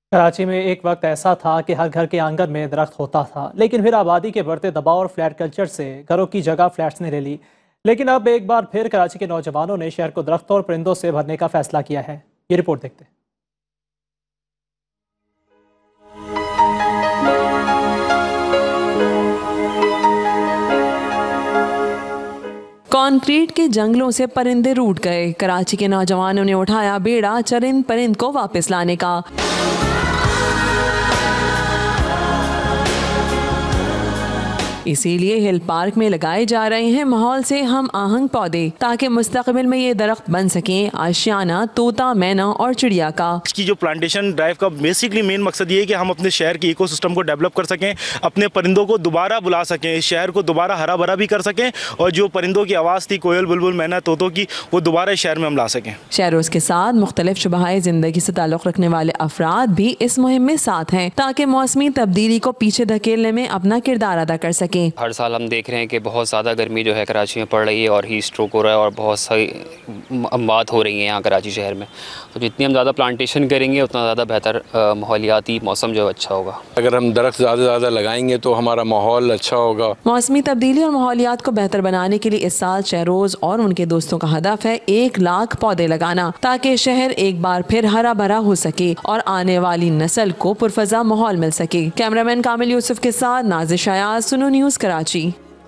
कराची में एक वक्त ऐसा था कि हर घर के आंगन में दरख्त होता था, लेकिन फिर आबादी के बढ़ते दबाव और फ्लैट कल्चर से घरों की जगह फ्लैट्स ने ले ली। लेकिन अब एक बार फिर कराची के नौजवानों ने शहर को दरख्तों और परिंदों से भरने का फैसला किया है। ये रिपोर्ट देखते हैं। कंक्रीट के जंगलों से परिंदे रूठ गए। कराची के नौजवानों ने उठाया बेड़ा चरिंद परिंद को वापस लाने का। इसीलिए हिल पार्क में लगाए जा रहे हैं माहौल से हम आहंग पौधे, ताकि मुस्तकबिल में ये दरख्त बन सकें आशियाना तोता, मैना और चिड़िया का। इसकी जो प्लांटेशन ड्राइव का बेसिकली मेन मकसद ये है कि हम अपने शहर के इकोसिस्टम को डेवलप कर सकें, अपने परिंदों को दोबारा बुला सकें, शहर को दोबारा हरा भरा भी कर सकें और जो परिंदों की आवाज़ थी कोयल, बुलबुल, मैना, तोतों की, वो दोबारा शहर में हम ला सकें। शहरों के साथ मुख्तलिफ शुबहाए जिंदगी से ताल्लुक़ रखने वाले अफराद भी इस मुहिम में साथ हैं, ताकि मौसमी तब्दीली को पीछे धकेलने में अपना किरदार अदा कर सकें। हर साल हम देख रहे हैं कि बहुत ज़्यादा गर्मी जो है कराची में पड़ रही है और हीट स्ट्रोक हो रहा है और बहुत सारी अमवात हो रही हैं यहाँ कराची शहर में। तो जितनी हम ज़्यादा प्लांटेशन करेंगे उतना ज़्यादा बेहतर माहौलियाती मौसम जो अच्छा होगा। अगर हम दरख्त ज़्यादा से ज़्यादा लगाएंगे तो हमारा माहौल अच्छा होगा। मौसमी तब्दीली और माहौलियात को बेहतर बनाने के लिए इस साल शहरोज और उनके दोस्तों का हदफ है 1 लाख पौधे लगाना, ताकि शहर एक बार फिर हरा भरा हो सके और आने वाली नस्ल को पुरफजा माहौल मिल सके। कैमरामैन कामिल यूसुफ के साथ नाज़िश अयाज, सुनो न्यूज़, कराची।